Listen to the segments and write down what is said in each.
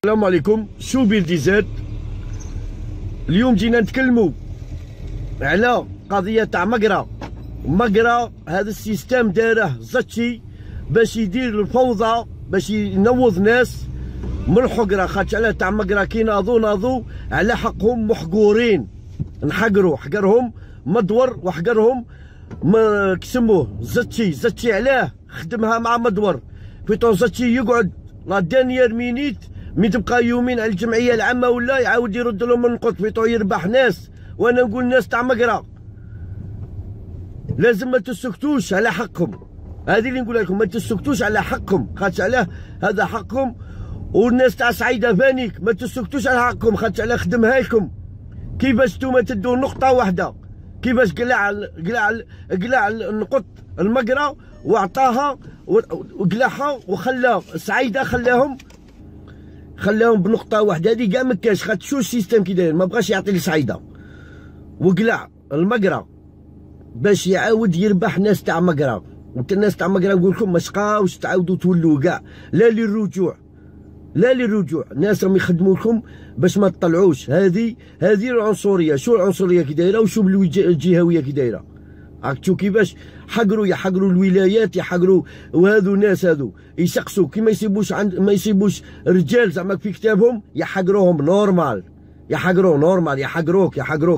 السلام عليكم. شو بيردي زاد. اليوم جينا نتكلموا على قضيه تاع مقرا. هذا السيستم داره زاتشي باش يدير الفوضى، باش ينوض ناس من الحقره. خاطش على تاع مقرا كي ناضوا على حقهم محقورين، حقرهم مدور وحقرهم ما كسموه زاتشي علاه خدمها مع مدور. بيتون زاتشي يقعد لا دانيير مينيت مي تبقى يومين على الجمعيه العامه ولا يعاود يرد لهم النقط. بيتون يربح ناس، وانا نقول ناس تاع مقرا لازم ما تسكتوش على حقهم. هذه اللي نقول لكم، ما تسكتوش على حقهم، خاطش علاه هذا حقهم. والناس تاع سعيده فانيك ما تسكتوش على حقهم، خاطش علاه خدمها لكم. كيفاش نتوما تدوا نقطه واحده، كيفاش قلع النقط المقرا واعطاها وقلعها وخلى سعيده خلاهم بنقطه واحده. هذه كاع ما كاش. خاطر شو السيستم كي داير، ما بغاش يعطي لسعيده وقلع المقرا باش يعاود يربح ناس تاع مقرا. الناس تاع مقرا نقول لكم ما تبقاوش تعاودوا تولوا كاع لا للرجوع. الناس راهم يخدموا لكم باش ما تطلعوش. هذه العنصريه. شو العنصريه كي دايره وشو الجهويه كي دايره. راك تشوف كيفاش يحقروا الولايات، يحقروا. وهذو الناس هذو يسقسوا كي ما يسيبوش رجال زعما في كتابهم يحقروهم نورمال. يحقروك.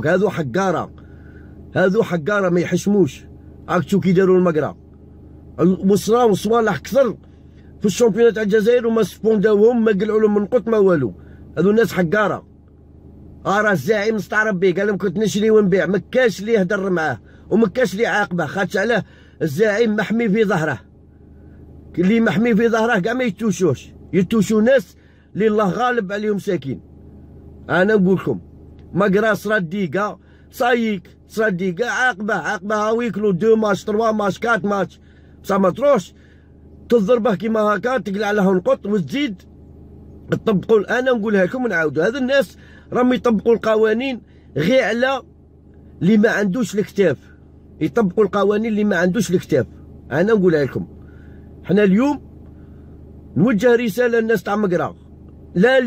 هذو حقاره ما يحشموش. راك تشوف كي داروا المقرا. وصراو صوالح كثر في الشامبيونات تاع الجزائر وما سبونداوهم، ما قلعوا لهم نقط ما والو. هذو الناس حقاره. راه الزعيم مستعرب به قال لهم كنت نشري ونبيع، ما كاش اللي يهدر معاه وما كاش اللي عاقبه. خاطش علاه الزعيم محمي في ظهره. اللي محمي في ظهره كاع ما يتوشوا ناس اللي الله غالب عليهم ساكين. انا نقول لكم مقرا صرات ديقه صايك عاقبه ويكلو 2 ماتش 3 ماتش 4 ماتش بصح ما تروحش تضربه كيما هكا تقلع له نقط وتزيد تطبقوا. انا نقولها لكم ونعاودوا، هذا الناس راهم يطبقوا القوانين غير على اللي ما عندوش الكتاف. يطبقوا القوانين اللي ما عندوش الكتاف. انا نقولها لكم، حنا اليوم نوجه رساله للناس تاع مقرا، لا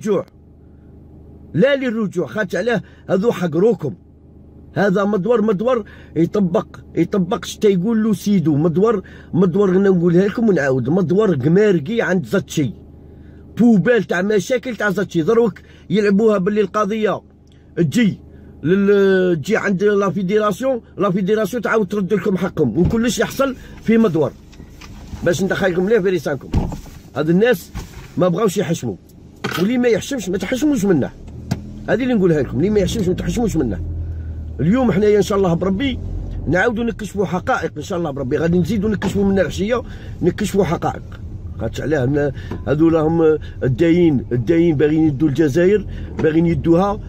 للرجوع. خاطش علاه هذو حقروكم. هذا مدور يطبق شتا يقول له سيدو. مدور نقولها لكم ونعاود، مدور قمارقي عند زاتشي، بوبال تاع مشاكل تاع زاتشي. دروك يلعبوها باللي القضيه تجي عند لا فيديراسيون تعاود ترد لكم حقهم، وكلش يحصل في مدور. باش ندخلكم ليه في لسانكم، هاد الناس ما بغاوش يحشموا، واللي ما يحشمش ما تحشموش منه. هذه اللي نقولها لكم، اللي ما يحشمش ما تحشموش منه. اليوم حنايا ان شاء الله بربي نعاودوا نكشفوا حقائق. ان شاء الله بربي غادي نزيدوا نكشفوا من العشيه، نكشفوا حقائق. خاطش علاه هذو راهم الداين باغيين يدوا الجزائر، باغيين يدوها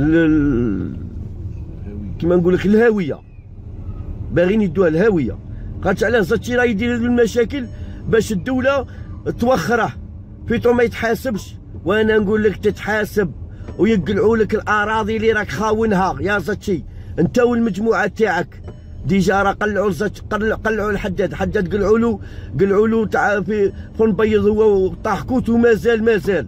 كيما نقول لك الهاويه، باغيين يدوها الهاويه. خاطش علاه زاتشي راه يدير المشاكل باش الدوله توخره. فيتو ما يتحاسبش، وانا نقول لك تتحاسب ويقلعوا لك الاراضي اللي راك خاونها يا زاتشي. انت والمجموعه تاعك ديجا راه قلعوا الحداد قلعوا له تاع في نبيض هو وطاح كوت، ومازال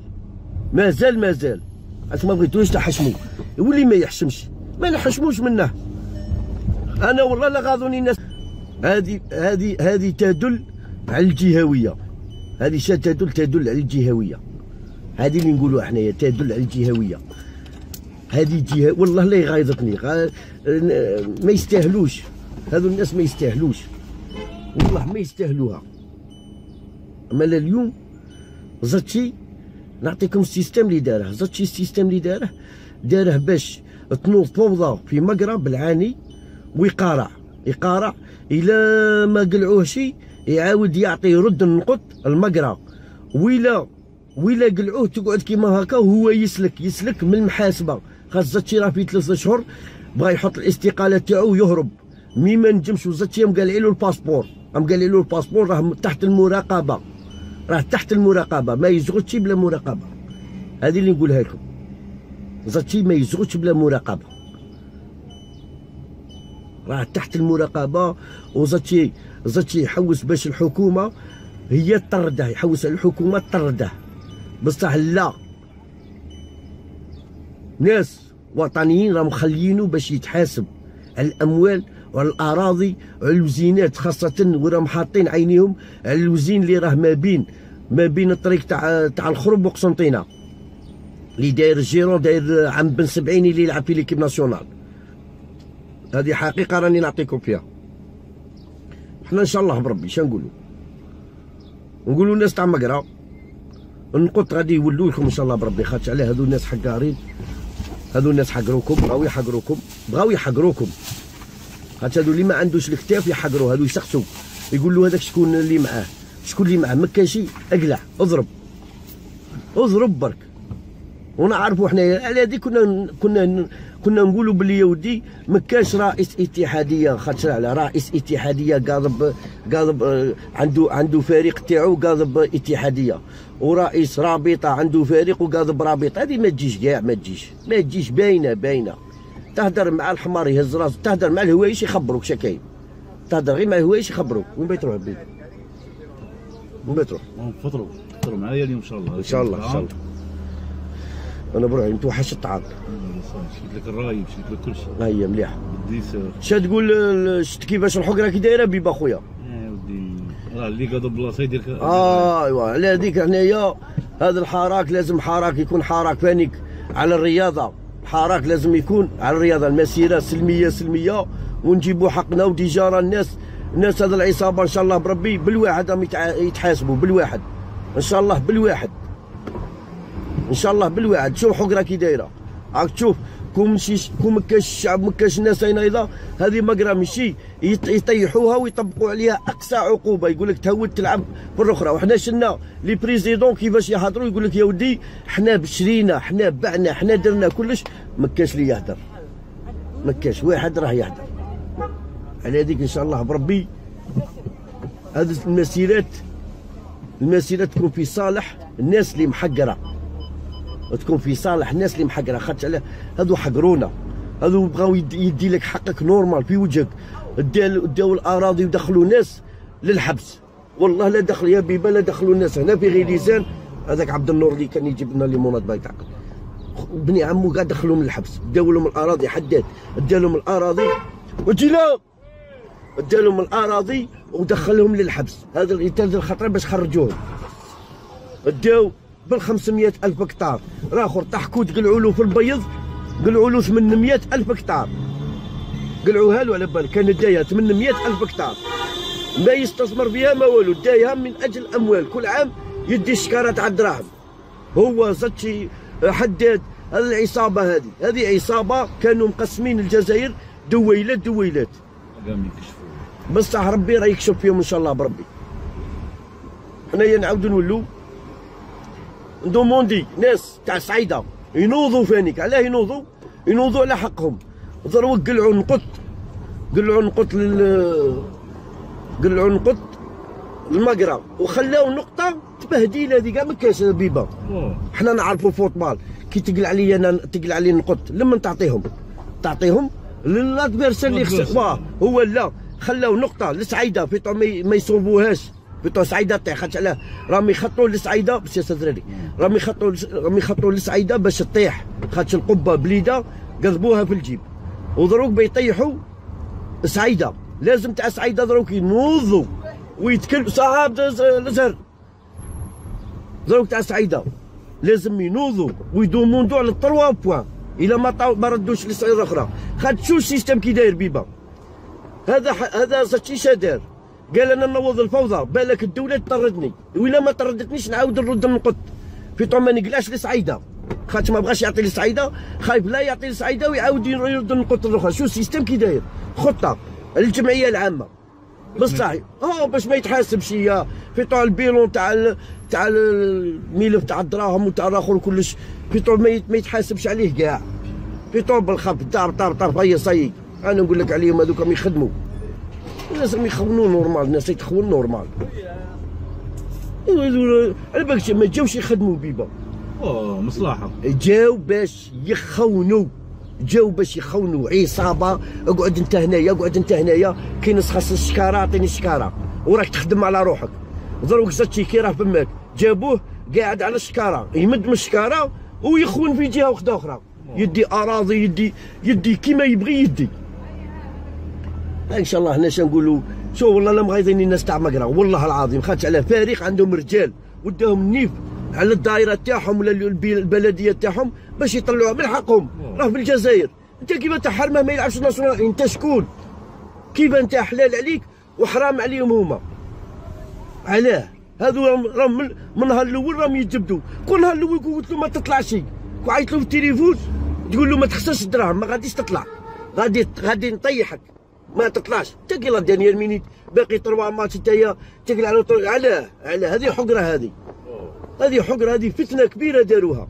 ما بغيتوش تحشموا. واللي ما يحشمش ما نحشموش منه. انا والله لا غاضوني الناس. هذه تدل على الجهويه. هذه تدل على الجهويه. هذه اللي نقولوها حنايا تدل على الجهويه. هذه جهه والله لا يغايظتني. ما يستاهلوش هذو الناس، ما يستاهلوش والله ما يستاهلوها. اما اليوم زاتشي نعطيكم السيستم اللي داره. زاتشي السيستم اللي داره باش تنوض فوضى في مقرا بالعاني، ويقارع الى ما قلعوه شي يعاود يرد النقط المقرا. ويلا قلعوه تقعد كيما هكا وهو يسلك من المحاسبه. خاص زاتشي راه في 3 اشهر بغا يحط الاستقاله تاعو ويهرب. مي ما نجمش. وزاتشي مقالعين له الباسبور، راه تحت المراقبه، ما يزغدش بلا مراقبه. هذه اللي نقولها لكم، زاتشي ما يزغدش بلا مراقبه، راه تحت المراقبه. وزاتشي يحوس باش الحكومه هي تطرده، يحوس على الحكومه تطرده. بصح لا، ناس وطنيين راهم مخلينه باش يتحاسب على الاموال وعلى الاراضي وعلى الوزينات، خاصه وراهم حاطين عينيهم على الوزين اللي راه ما بين الطريق تاع الخرب وقسنطينه، اللي داير الجيرون، داير عم بن 70 اللي يلعب في ليكيب ناسيونال. هذه حقيقه راني نعطيكم فيها. حنا ان شاء الله بربي شنو نقولوا الناس تاع مقرا النقط غادي يولوا لكم ان شاء الله بربي، خاطر علاه هذو الناس حقارين، هذو الناس حقروكم، بغاو يحقروكم، خاطر هذو اللي ما عندوش الكتاف يحقروه، هذو يسقسوا يقول له هذاك شكون اللي معاه، شكون اللي معاه، ما كاينش، اقلع اضرب برك. ونعرفوا حنايا على هذه كنا نقولوا باللي يا ودي ما كاش رئيس اتحاديه، خاطر على رئيس اتحاديه قاضب عنده فريق تاعو قاضب اتحاديه، ورئيس رابطه عنده فريق وقاضب رابطه. هذه ما تجيش كاع، ما تجيش باينه. تهدر مع الحمار يهز راسه، تهدر مع الهوايش يخبروك شكاين، تهدر غير مع الهوايش يخبروك. وين بغيت تروح بيه؟ وين بغيت تروح؟ نفطروا معايا اليوم ان شاء الله. انا بروحي متوحش الطعام. شريت لك الراي، شريت لك كل شيء. هيا مليح. ودي شا تقول شفت كيفاش الحقره كي دايره بيبا خويا؟ ودي راه اللي قاضب بلاصه يدير ايوا على هذيك هنايا هذا الحراك لازم حراك يكون حراك فانيك على الرياضه، الحراك لازم يكون على الرياضه، المسيره سلميه ونجيبوا حقنا. وديجا راه الناس هذا العصابه ان شاء الله بربي بالواحد راهم يتحاسبوا بالواحد ان شاء الله، بالواحد. شوف حقره كي دايره، راك تشوف كون ما كاش الشعب، ما كاش الناس هنا، هذه مقرا ماشي يطيحوها ويطبقوا عليها اقصى عقوبه. يقول لك تهود تلعب في الاخرى. وحنا شلنا لي بريزيدون كيفاش يهضروا، يقول لك يا ودي حنا شرينا، حنا بعنا، حنا درنا كلش، ما كاش اللي يهدر، ما كاش واحد راه يهدر. على هذيك ان شاء الله بربي هذه المسيرات تكون في صالح الناس اللي محقره، تكون في صالح الناس اللي محقره. خاطر هذو حقرونا، هذو بغاو يدي لك حقك نورمال في وجهك، داو الاراضي ودخلوا ناس للحبس. والله لا دخل يا بيبا، لا دخلوا الناس هنا في غير لسان. هذاك عبد النور اللي كان يجيب لنا ليمونات بايتاق، بني عمو قاعد دخلهم للحبس، داو لهم الاراضي، حداد دا لهم الاراضي وجينا دا لهم الاراضي ودخلهم للحبس. هذا القتال الخطر باش خرجوهم، داو بال500,000 هكتار. راخر تحكوا تقلعوا له في البيض، قلعوا له 800,000 هكتار، قلعوها له على بالك. كان دايها 800,000 هكتار ما يستثمر فيها ما والو، دايها من اجل الاموال. كل عام يدي الشكاره تاع الدراهم. هو زادشي حداد هذه العصابه، هذه عصابه كانوا مقسمين الجزائر دويلات. بصح ربي راه يكشف فيهم ان شاء الله بربي. حنايا نعاودو نولو ندوموندي ناس تاع سعيده ينوضوا فانيك. علاه ينوضوا على حقهم. ضروا قلعوا نقط المقرا وخلاو نقطه تبهديل. هذه كاع ما كاش بيبا. حنا نعرفوا الفوتبال كي تقلع علي نقط لما تعطيهم للادفيرسير اللي خسر. هو لا خلاو نقطه لسعيده فيتو ما يصوبوهاش، فيتو سعيده طيح. خاطر علاه راهم يخطوا لسعيده باش يستدري، راهم يخطوا لسعيده باش تطيح، خاطر القبه بليده قضبوها في الجيب. ودروك بيطيحوا سعيده، لازم تاع سعيده دروك ينوضوا ويتكلموا صعاب الازهر. دروك تاع سعيده لازم ينوضوا ويدوموندوا على 3 بوان الا ما ردوش للسعيده الاخرى. خاطر شو السيستم كي داير بيبا. هذا زاتشيشا دار قال انا نوض الفوضى، بالك الدوله تطردني، وإلا ما طردتنيش نعاود نرد النقط. فيتو ما نقلاش لسعيده، خاطر ما بغاش يعطي لسعيده، خايف لا يعطي لسعيده ويعاود يرد النقط الاخرى. شو السيستم كي داير، خطه الجمعيه العامه بصح باش ما يتحاسبش فيتو البيلون تاع الملف تاع الدراهم وتاع الاخر كلش. فيتو ما يتحاسبش عليه كاع. فيتو بالخف طار هيا صاي. انا نقول لك عليهم هذوك راهم يخدموا، الناس راهم يخونوا نورمال، الناس يتخون نورمال. على بالك ما جاوش يخدموا بيبا. مصلحه جاو باش يخونوا، عصابه. اقعد انت هنايا كي نسخص الشكاره اعطيني الشكاره وراك تخدم على روحك. ضروك زادشي كي راه فماك جابوه قاعد على الشكاره، يمد من الشكاره ويخون في جهه اخرى. يدي اراضي، يدي كيما يبغي يدي. ان شاء الله هنا نقولوا شو والله لا مغيظين الناس تاع مقرا والله العظيم، خاطش على فارغ عندهم رجال وداهم النيف على الدائره تاعهم ولا البلديه تاعهم باش يطلعوها من حقهم. راه بالجزائر انت كيما تاع حرمه ما يلعبش ناسيونال، انت شكون؟ كيف انت حلال عليك وحرام عليهم هما؟ علاه؟ هذو راهم من نهار الاول راهم يتجبدوا، كل نهار الاول قلت له ما تطلعش، وعيط له في التليفون تقول له ما تخسرش الدراهم، ما غاديش تطلع، غادي نطيحك ما تطلعش. انت كي لا دانيير مينيت باقي 3 ماتش انت تقلع على علاه؟ هذه حقره، هذه حقره، هذه فتنه كبيره داروها.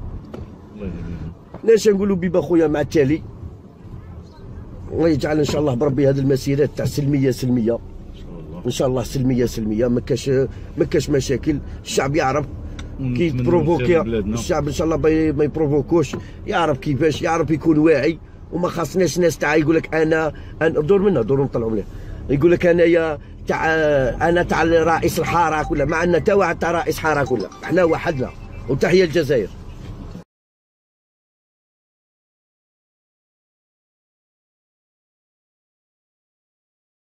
ناش نقولوا بيبا خويا مع التالي الله يجعل ان شاء الله بربي هذه المسيرات تاع سلميه ان شاء الله سلميه، ما كاش مشاكل. الشعب يعرف كي تبروفوكي، الشعب ان شاء الله ما يبروفوكوش، يعرف كيفاش، يعرف يكون واعي. وما خاصناش ناس تاع يقول لك انا دور منا دور نطلعوا مليح، يقول لك انا تاع رئيس الحاره كلها، ما عندنا تا واحد تاع رئيس حاره كلها، احنا وحدنا. وتحيه الجزائر.